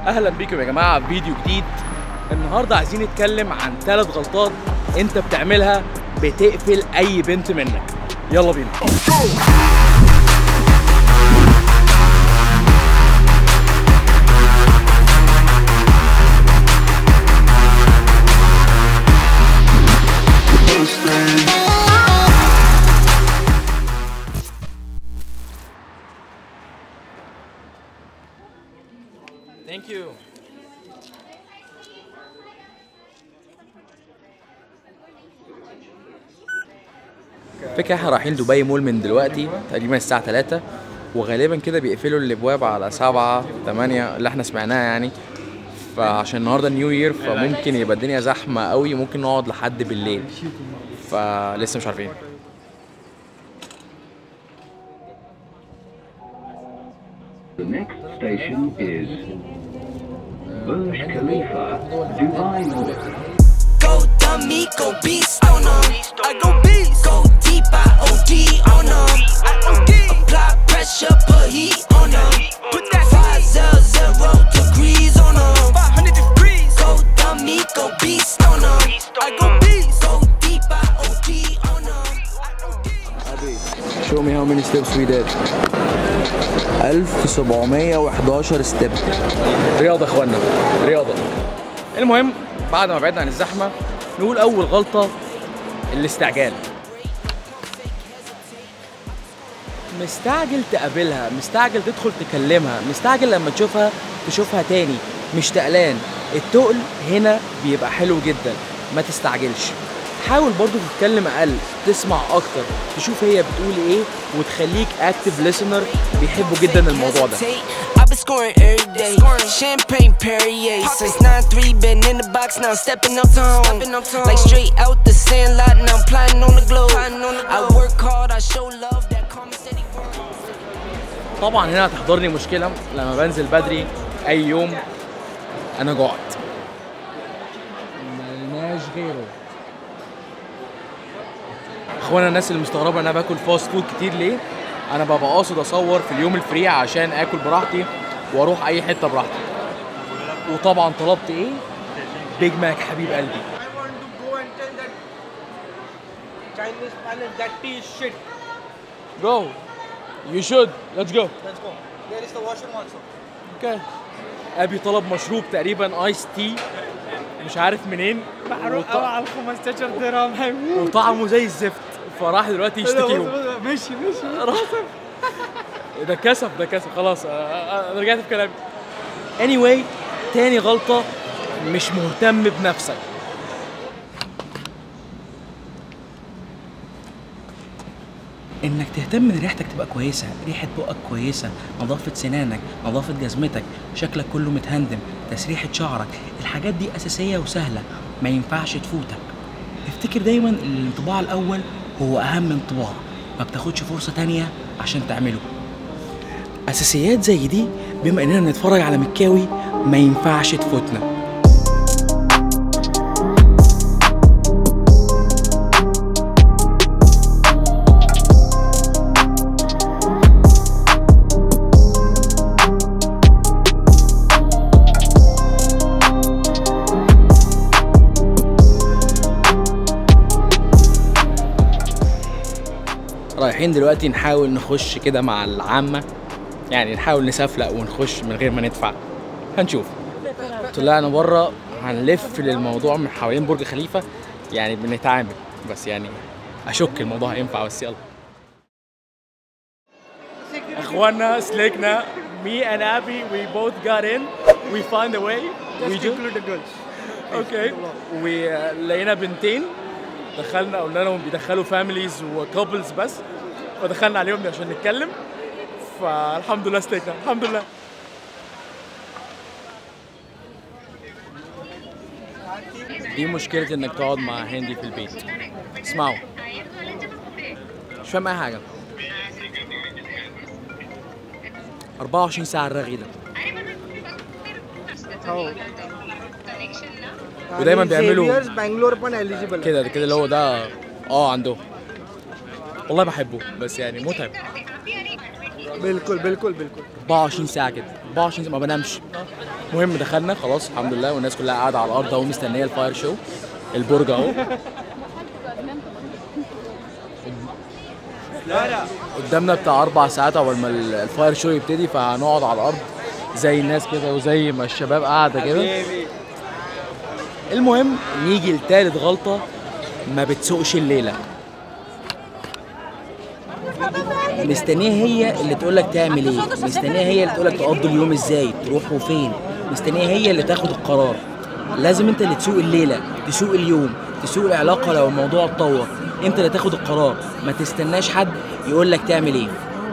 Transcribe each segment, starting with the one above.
اهلا بيكم يا جماعه في فيديو جديد. النهارده عايزين نتكلم عن 3 غلطات انت بتعملها بتقفل اي بنت منك. يلا بينا. Thank you. فكرة احنا رايحين دبي مول من دلوقتي تقريبا الساعة 3 وغالبا كده بيقفلوا الابواب على 7 8 اللي احنا سمعناها يعني. فعشان النهارده نيو يير فممكن يبقى الدنيا زحمة قوي، ممكن نقعد لحد بالليل، فلسه مش عارفين. The next station is Burj Khalifa, Dubai Mall. Go dummy, go beast on them. I go beast. Go deep, I OD on them. I OD. Apply pressure, put heat on them. Put that 500 degrees on them. 500 degrees. Go dummy, go beast on them. I go beast. Go deep, I OD on them. I OD. Show me how many steps we did. 1711 ستيب. رياضة يا اخوانا، رياضة. المهم بعد ما بعدنا عن الزحمة نقول أول غلطة، الاستعجال. مستعجل تقابلها، مستعجل تدخل تكلمها، مستعجل لما تشوفها تاني، مش تقلان. التقل هنا بيبقى حلو جدا، ما تستعجلش. حاول برضو تتكلم أقل، تسمع أكتر، تشوف هي بتقول إيه وتخليك active listener. بيحبوا جدا الموضوع ده. I've been scoring every day. Champagne Perrier. Since 9-3, been in the box, now I'm stepping up to home. Like straight out the sandlot, and I'm plotting on the globe. I work hard, I show love, that calm and steady work. طبعا هنا هتحضرني مشكلة لما بنزل بدري أي يوم، أنا جوعت. ملناش غيره. اخوانا الناس اللي مستغربة أنا باكل فاست فود كتير ليه؟ أنا ببقى قاصد أصور في اليوم الفري عشان آكل براحتي وأروح أي حتة براحتي. وطبعا طلبت إيه؟ بيج ماك حبيب قلبي. I want to go and tell that Chinese palace that tea is shit. Go. You should. Let's go. Let's go. There is the washroom also. Okay. أبي طلب مشروب تقريبا ايس تي مش عارف منين، محروق قوي على 15 درهم هيموت. وطعمه زي الزفت، فراح دلوقتي يشتكيهم. ماشي ده كسف خلاص. انا رجعت في كلامي. anyway تاني غلطة، مش مهتم بنفسك. انك تهتم ان ريحتك تبقى كويسة، ريحة بقك كويسة، نظافة سنانك، نظافة جزمتك، شكلك كله متهندم، تسريحة شعرك. الحاجات دي اساسية وسهلة، ما ينفعش تفوتك. افتكر دايما ان الانطباع الاول هو اهم انطباع، ما بتاخدش فرصة تانية عشان تعمله. اساسيات زي دي بما اننا بنتفرج على مكاوي ما ينفعش تفوتنا. رايحين دلوقتي نحاول نخش كده مع العامة، يعني نحاول نسفلق ونخش من غير ما ندفع، هنشوف. طلعنا بره هنلف للموضوع من حوالين برج خليفة، يعني بنتعامل بس، يعني اشك الموضوع هينفع، بس يلا. اخوانا سلكنا، me and Abby we both got in, we found a way. Just include the girls. اوكي. ولقينا بنتين، دخلنا قلنا لهم بيدخلوا فاميليز وكابلز بس، فدخلنا عليهم عشان نتكلم، فالحمد لله سلكنا الحمد لله. دي مشكلة انك تقعد مع هندي في البيت. اسمعوا، مش فاهم اي حاجة. 24 ساعة الرغي ده. ودايما بيعملوا كده اللي هو ده عنده. والله بحبه بس يعني متعب. बिल्कुल बिल्कुल बिल्कुल 24 ساعة كده 24 ما بنامش. المهم دخلنا خلاص الحمد لله، والناس كلها قاعده على الارض اهو مستنيه الفاير شو. البرج اهو قدامنا بتاع 4 ساعات قبل ما الفاير شو يبتدي، فهنقعد على الارض زي الناس كده وزي ما الشباب قاعده كده. المهم نيجي لتالت غلطه، ما بتسوقش الليله. مستنيه هي اللي تقول لك تعمل ايه، مستنيه هي اللي تقول لك تقضي اليوم ازاي، تروحوا فين، مستنيه هي اللي تاخد القرار. لازم انت اللي تسوق الليله، تسوق اليوم، تسوق العلاقه. لو الموضوع اتطور انت اللي تاخد القرار، ما تستناش حد يقول لك تعمل ايه.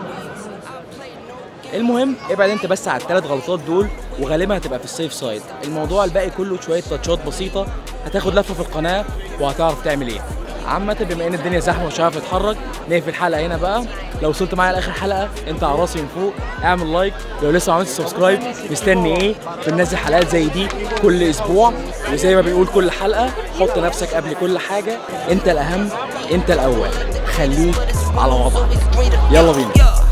المهم ابعد انت بس على ال3 غلطات دول، وغالبا هتبقى في السيف سايد. الموضوع الباقي كله شويه تاتشات بسيطه، هتاخد لفه في القناه وهتعرف تعمل ايه. عامة بما ان الدنيا زحمه ومش عارف اتحرك، نقفل الحلقه هنا بقى. لو وصلت معايا لاخر حلقه انت على راسي من فوق، اعمل لايك. لو لسه ما عملتش سبسكرايب مستني ايه؟ بننزل حلقات زي دي كل اسبوع، وزي ما بنقول كل حلقه حط نفسك قبل كل حاجه، انت الاهم، انت الاول، خليك على وضعك. يلا بينا.